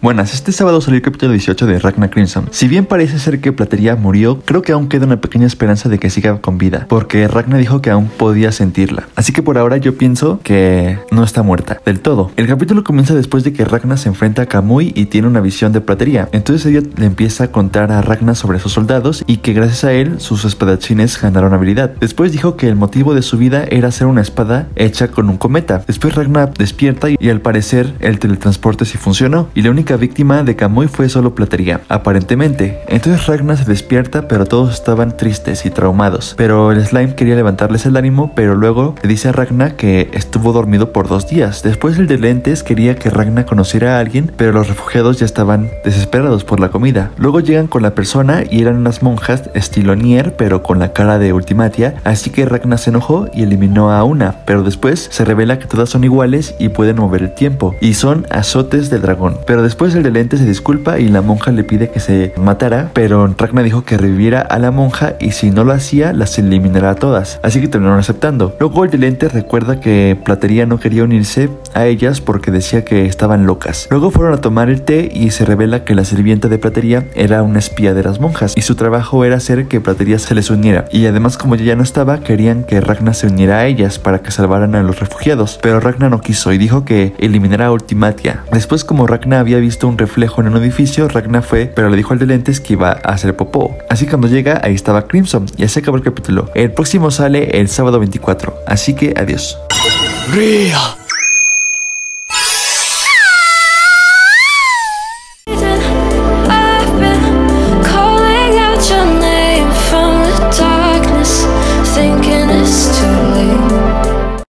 Buenas, este sábado salió el capítulo 18 de Ragnar Crimson. Si bien parece ser que Platería murió, creo que aún queda una pequeña esperanza de que siga con vida, porque Ragnar dijo que aún podía sentirla. Así que por ahora yo pienso que no está muerta del todo. El capítulo comienza después de que Ragnar se enfrenta a Kamui y tiene una visión de Platería. Entonces ella le empieza a contar a Ragnar sobre sus soldados y que gracias a él sus espadachines ganaron habilidad. Después dijo que el motivo de su vida era hacer una espada hecha con un cometa. Después Ragnar despierta y al parecer el teletransporte sí funcionó y la única víctima de Kamui fue solo Platería, aparentemente. Entonces Ragnar se despierta, pero todos estaban tristes y traumados. Pero el slime quería levantarles el ánimo, pero luego le dice a Ragnar que estuvo dormido por 2 días. Después el de lentes quería que Ragnar conociera a alguien, pero los refugiados ya estaban desesperados por la comida. Luego llegan con la persona y eran unas monjas estilo Nier, pero con la cara de Ultimatia, así que Ragnar se enojó y eliminó a una, pero después se revela que todas son iguales y pueden mover el tiempo, y son azotes del dragón. Pero después el de lentes se disculpa y la monja le pide que se matara, pero Ragnar dijo que reviviera a la monja y si no lo hacía las eliminará a todas, así que terminaron aceptando. Luego el de lentes recuerda que Platería no quería unirse a ellas porque decía que estaban locas. Luego fueron a tomar el té y se revela que la sirvienta de Platería era una espía de las monjas y su trabajo era hacer que Platería se les uniera, y además como ella ya no estaba querían que Ragnar se uniera a ellas para que salvaran a los refugiados, pero Ragnar no quiso y dijo que eliminará a Ultimatia. Después, como Ragnar había visto un reflejo en un edificio, Ragnar fue, pero le dijo al de lentes que iba a hacer popó. Así que cuando llega, ahí estaba Crimson y así acabó el capítulo. El próximo sale el sábado 24, así que adiós. Ria.